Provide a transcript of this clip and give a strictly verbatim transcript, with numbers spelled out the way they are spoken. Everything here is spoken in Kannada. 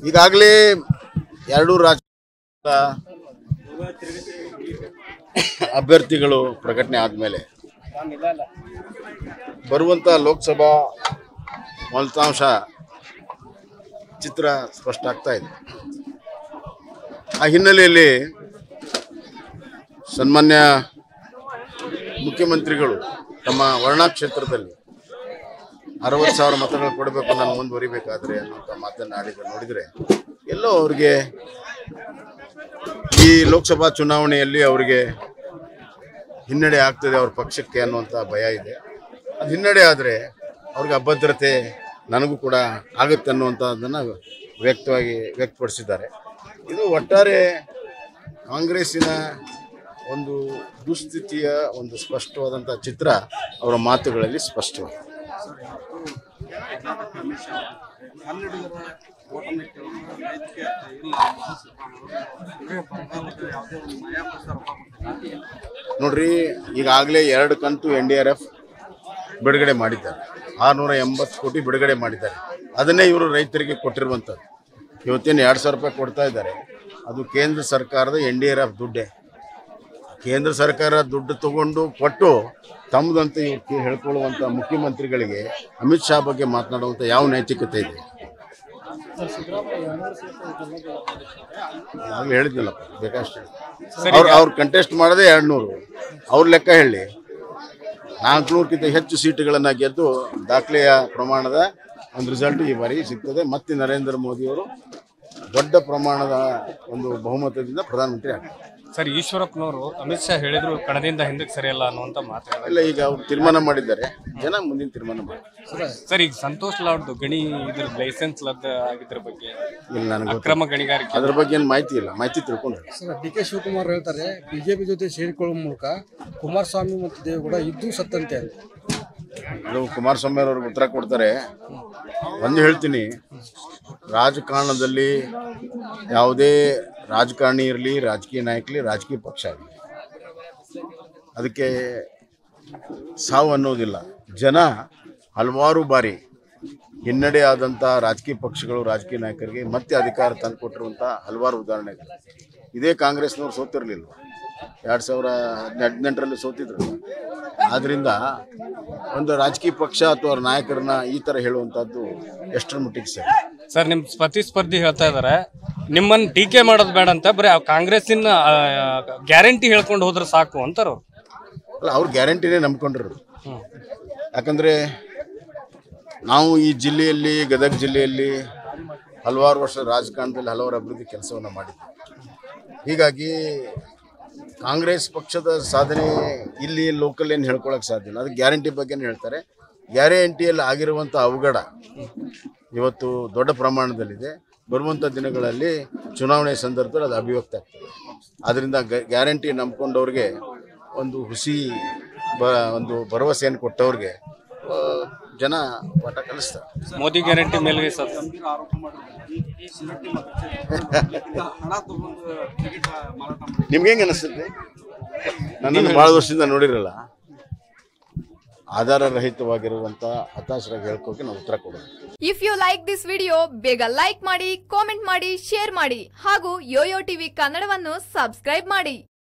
ಈಗಾಗಲೇ ಎರಡು ರಾಜ್ಯ ಅಭ್ಯರ್ಥಿಗಳು ಪ್ರಕಟಣೆ ಆದಮೇಲೆ ಬರುವಂತ ಲೋಕಸಭಾ ಫಲಿತಾಂಶ ಚಿತ್ರ ಸ್ಪಷ್ಟ ಆಗ್ತಾ ಇದೆ. ಆ ಹಿನ್ನೆಲೆಯಲ್ಲಿ ಸನ್ಮಾನ್ಯ ಮುಖ್ಯಮಂತ್ರಿಗಳು ತಮ್ಮ ವರ್ಣಾ ಕ್ಷೇತ್ರದಲ್ಲಿ ಅರವತ್ತು ಸಾವಿರ ಮತಗಳು ಕೊಡಬೇಕು ನಾನು ಮುಂದುವರಿಬೇಕಾದ್ರೆ ಅನ್ನುವಂಥ ಮಾತನ್ನು ಆಡಿದ್ರೆ ನೋಡಿದರೆ ಎಲ್ಲೋ ಅವ್ರಿಗೆ ಈ ಲೋಕಸಭಾ ಚುನಾವಣೆಯಲ್ಲಿ ಅವರಿಗೆ ಹಿನ್ನಡೆ ಆಗ್ತದೆ ಅವ್ರ ಪಕ್ಷಕ್ಕೆ ಅನ್ನುವಂಥ ಭಯ ಇದೆ. ಅದು ಹಿನ್ನಡೆ ಆದರೆ ಅವ್ರಿಗೆ ಅಭದ್ರತೆ ನನಗೂ ಕೂಡ ಆಗುತ್ತೆ ಅನ್ನುವಂಥದ್ದನ್ನು ವ್ಯಕ್ತವಾಗಿ ವ್ಯಕ್ತಪಡಿಸಿದ್ದಾರೆ. ಇದು ಒಟ್ಟಾರೆ ಕಾಂಗ್ರೆಸ್ಸಿನ ಒಂದು ದುಸ್ಥಿತಿಯ ಒಂದು ಸ್ಪಷ್ಟವಾದಂಥ ಚಿತ್ರ ಅವರ ಮಾತುಗಳಲ್ಲಿ ಸ್ಪಷ್ಟವಾಗಿದೆ. ನೋಡ್ರಿ, ಈಗಾಗಲೇ ಎರಡು ಕಂತು ಎನ್ ಡಿ ಆರ್ ಎಫ್ ಬಿಡುಗಡೆ ಮಾಡಿದ್ದಾರೆ. ಆರುನೂರ ಎಂಬತ್ತು ಕೋಟಿ ಬಿಡುಗಡೆ ಮಾಡಿದ್ದಾರೆ. ಅದನ್ನೇ ಇವರು ರೈತರಿಗೆ ಕೊಟ್ಟಿರುವಂಥದ್ದು. ಇವತ್ತೇನು ಎರಡು ಸಾವಿರ ರೂಪಾಯಿ ಕೊಡ್ತಾ ಇದ್ದಾರೆ, ಅದು ಕೇಂದ್ರ ಸರ್ಕಾರದ ಎನ್ ಡಿ ಆರ್ ಎಫ್ ದುಡ್ಡೇ. ಕೇಂದ್ರ ಸರ್ಕಾರ ದುಡ್ಡು ತಗೊಂಡು ಕೊಟ್ಟು ತಮ್ಮದಂತ ಇವ್ರು ಹೇಳ್ಕೊಳ್ಳುವಂಥ ಮುಖ್ಯಮಂತ್ರಿಗಳಿಗೆ ಅಮಿತ್ ಶಾ ಬಗ್ಗೆ ಮಾತನಾಡುವಂಥ ಯಾವ ನೈತಿಕತೆ ಇದೆ? ನಾವು ಹೇಳಿದ್ನಲ್ಲಪ್ಪ, ಬೇಕಷ್ಟೇ. ಅವ್ರು ಅವ್ರು ಕಂಟೆಸ್ಟ್ ಮಾಡೋದೇ ಎರಡು ನೂರು. ಅವ್ರ ಲೆಕ್ಕ ಹೇಳಿ ನಾಲ್ಕುನೂರಕ್ಕಿಂತ ಹೆಚ್ಚು ಸೀಟುಗಳನ್ನು ಗೆದ್ದು ದಾಖಲೆಯ ಪ್ರಮಾಣದ ಒಂದು ರಿಸಲ್ಟ್ ಈ ಬಾರಿ ಸಿಗ್ತದೆ. ಮತ್ತೆ ನರೇಂದ್ರ ಮೋದಿಯವರು ದೊಡ್ಡ ಪ್ರಮಾಣದ ಒಂದು ಬಹುಮತದಿಂದ ಪ್ರಧಾನಮಂತ್ರಿ ಆಗ್ತಾರೆ. ಸರ್, ಈಶ್ವರಪ್ಪನವರು ಅಮಿತ್ ಶಾ ಹೇಳಿದ್ರು ಕಣದಿಂದ ಹಿಂದಕ್ಕೆ ಸರಿಯಲ್ಲ ಅನ್ನುವಂಥ ಮಾತು ಇಲ್ಲ. ಈಗ ಅವ್ರು ತೀರ್ಮಾನ ಮಾಡಿದ್ದಾರೆ, ಜನ ಮುಂದಿನ ತೀರ್ಮಾನ ಮಾಡ್ತಾರೆ. ಸರ್, ಈಗ ಸಂತೋಷ್ ಲಾಡ್ದು ಗಣಿ ಇದ್ರ ಲೈಸೆನ್ಸ್ ಲದ್ದ ಆಗಿದ್ರ ಬಗ್ಗೆ ಇಲ್ಲ, ನನಗೆ ಅಕ್ರಮ ಗಣಿಗಾರಿಕೆ ಅದ್ರ ಬಗ್ಗೆ ಏನು ಮಾಹಿತಿ ಇಲ್ಲ. ಮಾಹಿತಿ ತಿಳ್ಕೊಂಡ್ರೆ ಸರ್, ಡಿ ಕೆ ಶಿವಕುಮಾರ್ ಹೇಳ್ತಾರೆ ಬಿಜೆಪಿ ಜೊತೆ ಸೇರಿಕೊಳ್ಳುವ ಮೂಲಕ ಕುಮಾರಸ್ವಾಮಿ ಮತ್ತು ದೇವೇಗೌಡ ಇದ್ದು ಸತ್ತಂತೆ ಅಂತ. ಅದು ಕುಮಾರಸ್ವಾಮಿ ಅವ್ರಿಗೆ ಉತ್ತರ ಕೊಡ್ತಾರೆ. ಒಂದು ಹೇಳ್ತೀನಿ, ರಾಜಕಾರಣದಲ್ಲಿ ಯಾವುದೇ ರಾಜಕಾರಣಿ ಇರಲಿ, ರಾಜಕೀಯ ನಾಯಕಲಿ, ರಾಜಕೀಯ ಪಕ್ಷ ಆಗಲಿ, ಅದಕ್ಕೆ ಸಾವು ಅನ್ನೋದಿಲ್ಲ. ಜನ ಹಲವಾರು ಬಾರಿ ಹಿನ್ನಡೆ ಆದಂಥ ರಾಜಕೀಯ ಪಕ್ಷಗಳು, ರಾಜಕೀಯ ನಾಯಕರಿಗೆ ಮತ್ತೆ ಅಧಿಕಾರ ತಂದು ಕೊಟ್ಟಿರುವಂಥ ಹಲವಾರು ಉದಾಹರಣೆಗಳು. ಇದೇ ಕಾಂಗ್ರೆಸ್ನವ್ರು ಸೋತಿರಲಿಲ್ಲ, ಎರಡು ಸಾವಿರ ಹದಿನೆಂಟರಲ್ಲಿ ಸೋತಿದ್ರು. ಆದ್ದರಿಂದ ಒಂದು ರಾಜಕೀಯ ಪಕ್ಷ ಅಥವಾ ಅವ್ರ ನಾಯಕರನ್ನ ಈ ಥರ ಹೇಳುವಂಥದ್ದು ಎಷ್ಟರ ಮಟ್ಟಿಗೆ ಸರ್? ಸರ್, ನಿಮ್ಮ ಪ್ರತಿಸ್ಪರ್ಧಿ ಹೇಳ್ತಾ ಇದ್ದಾರೆ ನಿಮ್ಮನ್ನು ಟೀಕೆ ಮಾಡೋದು ಬೇಡ ಅಂತ, ಬರೀ ಕಾಂಗ್ರೆಸ್ಸಿನ ಗ್ಯಾರಂಟಿ ಹೇಳ್ಕೊಂಡು ಹೋದ್ರೆ ಸಾಕು ಅಂತಾರ. ಅಲ್ಲ, ಅವ್ರ ಗ್ಯಾರಂಟಿನೇ ನಂಬ್ಕೊಂಡಿರೋದು. ಯಾಕಂದರೆ ನಾವು ಈ ಜಿಲ್ಲೆಯಲ್ಲಿ, ಗದಗ ಜಿಲ್ಲೆಯಲ್ಲಿ ಹಲವಾರು ವರ್ಷ ರಾಜಕಾರಣದಲ್ಲಿ ಹಲವಾರು ಅಭಿವೃದ್ಧಿ ಕೆಲಸವನ್ನು ಮಾಡಿದ್ವಿ. ಹೀಗಾಗಿ ಕಾಂಗ್ರೆಸ್ ಪಕ್ಷದ ಸಾಧನೆ ಇಲ್ಲಿ ಲೋಕಲ್ ಏನು ಹೇಳ್ಕೊಳಕ್ಕೆ ಸಾಧ್ಯ ಇಲ್ಲ. ಅದು ಗ್ಯಾರಂಟಿ ಬಗ್ಗೆನೇ ಹೇಳ್ತಾರೆ. ಗ್ಯಾರಂಟಿಯಲ್ಲಿ ಆಗಿರುವಂಥ ಅವಘಡ ಇವತ್ತು ದೊಡ್ಡ ಪ್ರಮಾಣದಲ್ಲಿದೆ. ಬರುವಂಥ ದಿನಗಳಲ್ಲಿ ಚುನಾವಣೆ ಸಂದರ್ಭದಲ್ಲಿ ಅದು ಅಭಿವ್ಯಕ್ತ ಆಗ್ತದೆ. ಆದ್ದರಿಂದ ಗ್ಯಾರಂಟಿ ನಂಬ್ಕೊಂಡವ್ರಿಗೆ, ಒಂದು ಹುಸಿ ಬ ಒಂದು ಭರವಸೆಯನ್ನು ಕೊಟ್ಟವ್ರಿಗೆ ಜನ ಪಾಠ ಕಲಿಸ್ತಾರೆ. ಮೋದಿ ಗ್ಯಾರಂಟಿ ಮೇಲೆ ನಿಮ್ಗೆ ಹೆಂಗೆ ಅನಿಸ್ತದೆ? ನನ್ನನ್ನು ಭಾಳ ವರ್ಷದಿಂದ ನೋಡಿರಲ್ಲ. ಆಧಾರ ರಹಿತವಾಗಿರುವಂತ ಹತಾಶರಾಗಿ ಹೇಳ್ಕೋಕೆ ನಾವು ಉತ್ತರ ಕೊಡೋದು. If you like this video, ಬೇಗ ಲೈಕ್ ಮಾಡಿ, ಕಾಮೆಂಟ್ ಮಾಡಿ, ಶೇರ್ ಮಾಡಿ ಹಾಗೂ ಯೋಯೋ ಟಿವಿ ಕನ್ನಡವನ್ನು ಸಬ್ಸ್ಕ್ರೈಬ್ ಮಾಡಿ.